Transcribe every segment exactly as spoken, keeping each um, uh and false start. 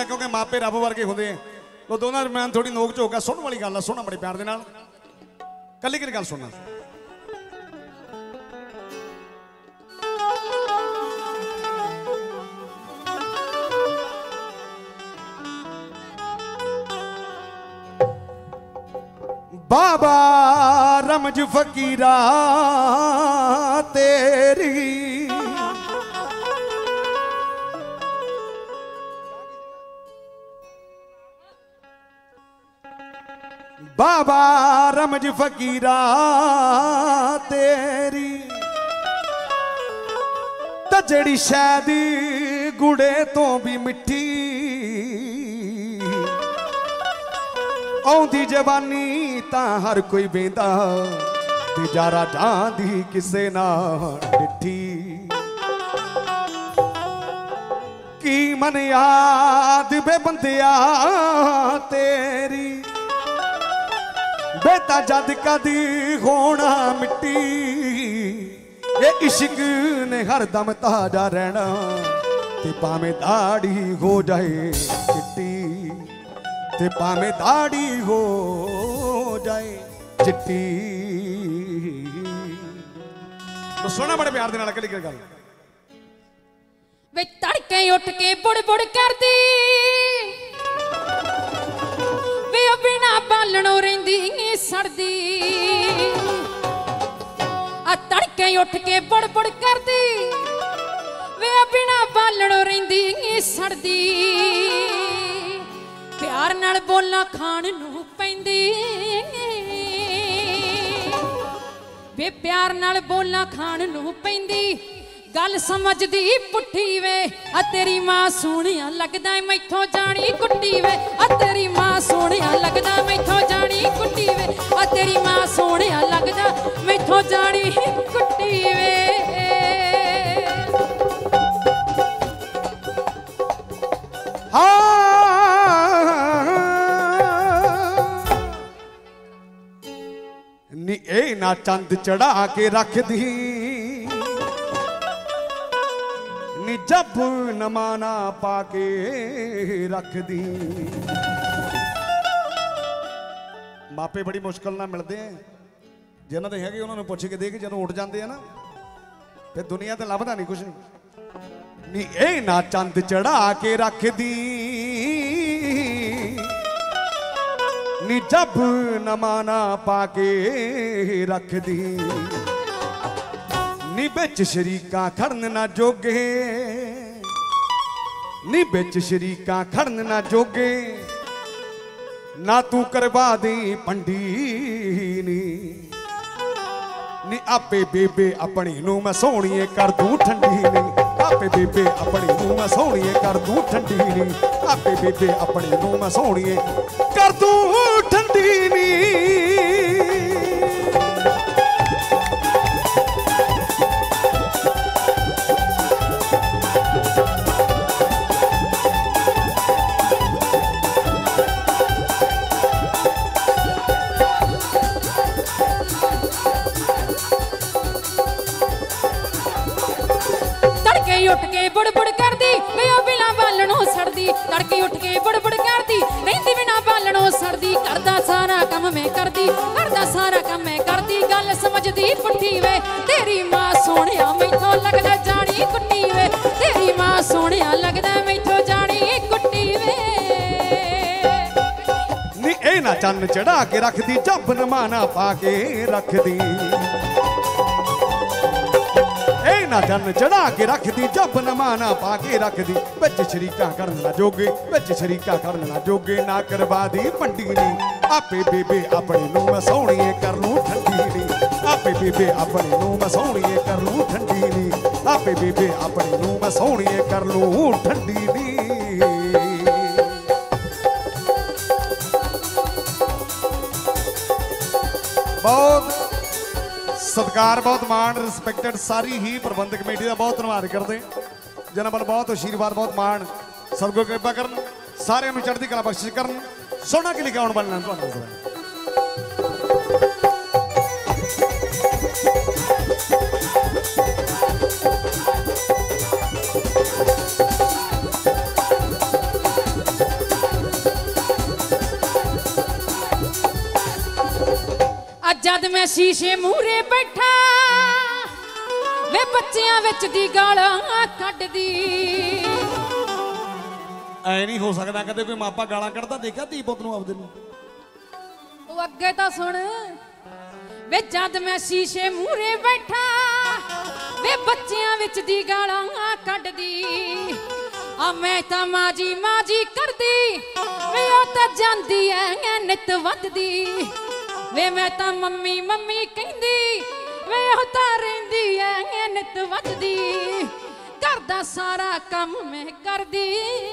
ਹੁੰਦਾ क्योंकि मापे रब वर्गे होंगे तो दोनों दरम्यान थोड़ी नोक झोक है सुनने वाली गल है सुनना बड़े प्यार दे नाल कल्ली कल्ली गल सुनना बाबा रमज फकीरा तेरी बाबा रमज फकीरा तेरी ते जेड़ी शायद गुड़े तो भी मिठी आउंदी जवानी तां हर कोई बेंदा ते जारा जांदी किसे ना डिठी की मन याद बे बंदिया तेरी बेटा जद कदी होना मिट्टी ये इश्क ने हर दम ताजा रहना ते पावे दाढ़ी हो जाए चिट्टी ते पावे दाढ़ी हो जाए चिट्टी तो सोना बड़े प्यार दे नाल कली गल वे तड़के उठ के बुड़ बुड़ कर दी वे बिना बालणों रहिंदी सड़दी आ तड़के उठ के बुड़ बुड़ कर दी वे बिना बालणों रहिंदी सड़दी प्यार नाल बोलना खाण नूं पैंदी वे प्यार नाल बोलना खाण नूं पैंदी गल समझदी पुट्ठी वे आ तेरी मां सोहणिया लगदा मैथों जानी कुट्टी वे आ तेरी मां सोहणिया लगदा मैथों जानी कुट्टी वे आ तेरी मां सोहणिया लगदा मैथों जानी कुट्टी वे नी ए ना चंद चढ़ा के रख दी नी जब नमाना पाके रख दी मापे बड़ी मुश्किल ना मिलते हैं जिन्होंने है उन्होंने पुछ के देख जो उठ जाते हैं ना फिर दुनिया तो लभदा नहीं कुछ नी ए ना चंद चढ़ा के रख दी नी जब नमाना पाके रख दी नी बिच शरीका खड़न ना जोगे नी बिच शरीका खड़न ना जोगे ना तू करवा दी पंडी नी नी आपे बेबे अपनी नू मैं सोहणीए कर दूं ठंडी नी आपे बेबे अपनी नू मैं सोहणीए कर दूं ठंडी नी आपे बेबे अपनी नू मैं सोहणीए कर दूं ठंडी नी उठ के बुड़ बुड़ कर दी वे बिना बालणों सड़दी तड़के उठ के बुड़ बुड़ कर दी रहिंदी बिना बालणों सड़दी करदा सारा काम मैं करदी करदा सारा काम मैं करदी गल समझदी पुट्ठी वे तेरी मां सोहणिया मैथों लगदा जानी कुट्टी वे तेरी मां सोहणिया लगदा मैथों जानी कुट्टी वे नी ए ना चन्न चढ़ा के रख दी जब नमाना पाके रख दी ना जन चढ़ा के रख दी जब नमाना पाके रख दी बिच शरीका करन ना जोगे बिच शरीका करन ना जोगे ना करवा दी पंडी नी आपे बेबे अपनी नू मैं सोहणीए कर लूं ठंडी नी आपे बेबे अपनी नू मैं सोहणीए कर लूं ठंडी नी आपे बेबे अपनी नू मैं सोहणीए कर लूं ठंडी नी बहुत सत्कार बहुत मान रिस्पैक्टेड सारी ही प्रबंधक कमेटी का बहुत धन्यवाद करते जिन्होंने वाल बहुत आशीर्वाद बहुत मान सबको कृपा कर सारे चढ़ती कला बख्शिश कर सोना के लिए आने वाले मैं शीशे मूहरे बैठा वे बच्चियां विच दी गालां कड्डदी। ऐ नहीं हो सकता कदे कोई मापा गालां कढ़दा देखा धी पुत नूं आपदे नूं। ओ अगे तां सुण वे जद मैं शीशे मूहरे बैठा वे बच्चियां विच दी गालां कड्डदी। आ मैं तां माजी माजी करदी वे ओ तां जांदी ऐ नित वधदी। वे मैं तां मम्मी मम्मी कहंदी वे ओ तां रहिंदी ऐ नित वधदी। घर दा सारा काम मैं करदी।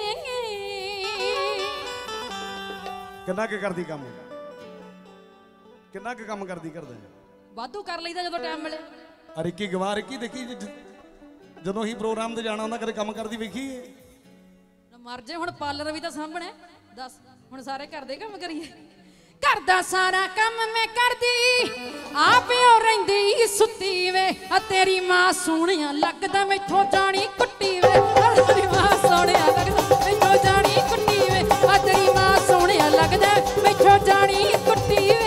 किन्ना के करदी काम किन्ना के काम करदी करदा वाधू कर लईदा जदों टाइम मिले। रिक्की गवा रिक्की देखी जदों ही प्रोग्राम ते जाना हुंदा कदे काम करदी वेखी मर जे हुण पार्लर भी तां सामणे दस हुण सारे घर दे काम करिए। घर दा सारा काम मैं करदी आप ओ रहिंदी सुत्ती वे आ तेरी मां सोहणिया लगदा मैथों जानी कुट्टी वे। तेरी मां सोहणिया लगदा मैथों जानी कुट्टी वे आ तेरी मां सोहणिया लगदा मैथों जानी कुट्टी वे।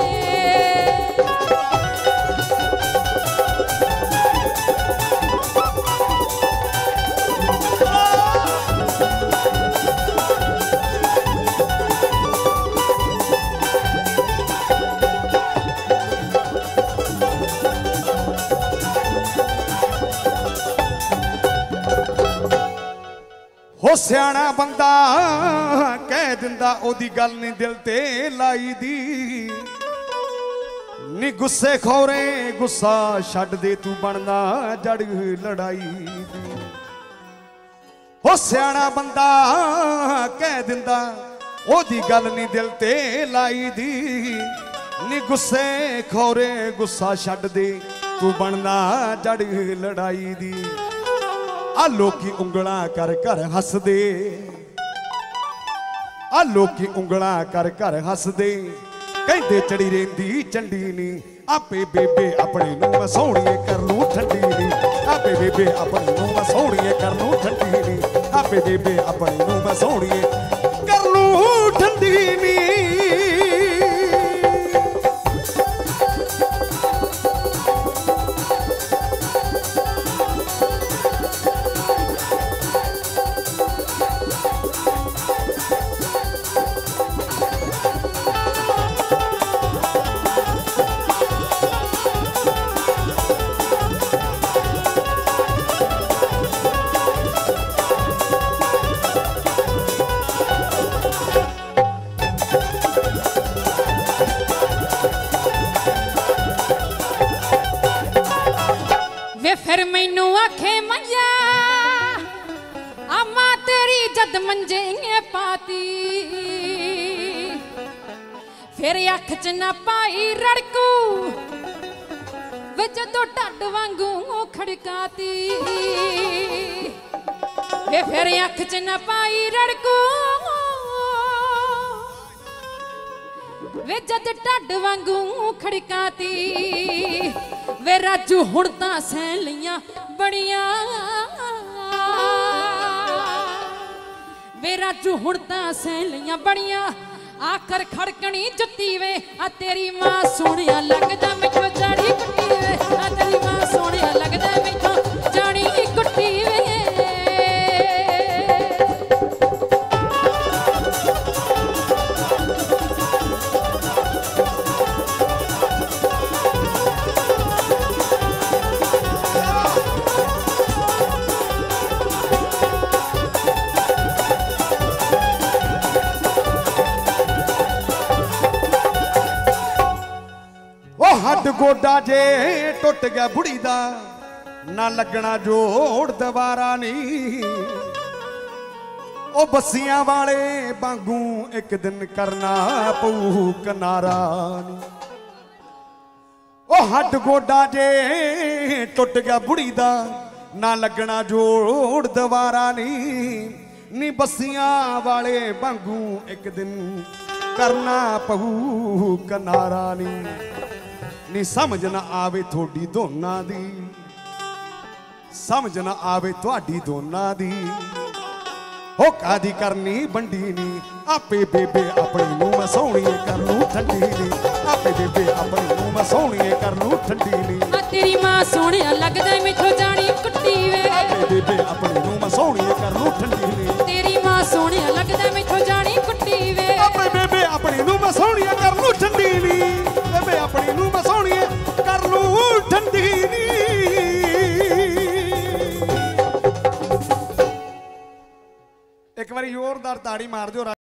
हो सियाना बंदा कह दिंदा ओदी गल नहीं दिल ते लाई दी। नी गुस्से खोरे गुस्सा छड्ड दे तू बनना जड़ लड़ाई दी। हो सियाना बंदा कह दिंदा ओदी गल नहीं दिल ते लाई दी। नी गुस्से खोरे गुस्सा छड्ड दे तू बनना जड़ लड़ाई दी। आ लोकी उंगलां कर कर हसदे आ लोकी उंगलां कर कर हसदे कहंदे चढ़ी रहिंदी चंडी नी। आपे बेबे अपने नूं मैं सोहणीए कर लूं ठंडी नी। आपे बेबे अपने नूं मैं सोहणीए कर लूं ठंडी नी। आपे बेबे अपने नूं मैं सोहणीए कर लूं ठंडी नी। फिर मैनू आखे मैया अम्मा तेरी जद मंजे पाती। फिर अख च ना पाई रड़कू वे जदों ढड्ड वांगू खड़काती। वे फिर अख च ना पाई रड़कू वे जद ढड्ड वांगू खड़काती। वे राजू हुण तां सह लईयां बड़ियां वे राजू हुण तां सह लईयां बड़ियां। आकर खड़कनी जुत्ती वे आ तेरी मां सोहणिया लगदा मैथों जानी कुट्टी वे। आ तेरी मां सोहणिया लगदा मैथों जानी कुट्टी वे। हड गोडा जे टुट गया बुढ़ी दा ना लगना जोड़ दवारा नहीं। ओ बसियां वाले वांगू एक दिन करना पऊ किनारा नी। ओ हड गोडा जे टुट गया बुढ़ी दा ना लगना जोड़ दवारा नहीं। नी बसियां वाले वांगू एक दिन करना पऊ किनारा नी। नी समझ ना आवे थोड़ी दोना दी समझ ना आवे थोड़ी दोना दी। ਹੋ ਕਾਦੀ ਕਰਨੀ ਬੰਡੀ ਨੀ ਆਪੇ ਬੇਬੇ ਆਪਣੀ ਨੂੰ ਮੈਂ ਸੋਹਣੀਏ ਕਰ ਲੂੰ ਠੰਡੀ ਨੀ ਆਪੇ ਬੇਬੇ ਆਪਣੀ ਨੂੰ ਮੈਂ ਸੋਹਣੀਏ ਕਰ ਲੂੰ ਠੰਡੀ ਨੀ ਆ ਤੇਰੀ ਮਾਂ ਸੋਹਣਿਆ ਲੱਗਦਾ ਮੈਥੋਂ ਜਾਣੀ ਕੁੱਟੀ ਵੇ ਆਪੇ ਬੇਬੇ ਆਪਣੀ ਨੂੰ ਮੈਂ ਸੋਹਣੀਏ ਕਰ ਲੂੰ ਠੰਡੀ ਨੀ ਤੇਰੀ ਮਾਂ ਸੋਹਣਿਆ ਲੱਗਦਾ ਮੈਥੋਂ ਜਾਣੀ ਕੁੱਟੀ ਵੇ ਆਪੇ ਬੇਬੇ ਆਪਣੀ ਨੂੰ ਮੈਂ ਸੋਹਣੀਏ ਕਰ ਲੂੰ ਠੰਡੀ ਨੀ ਬੇਬੇ ਆਪਣੀ ਨੂੰ ਮੈਂ ਸੋਹਣੀਏ ਕਰ ਲੂੰ ਠੰਡੀ ਨੀ ਇੱਕ ਵਾਰੀ ਜ਼ੋਰਦਾਰ ਤਾੜੀ ਮਾਰ ਦਿਓ।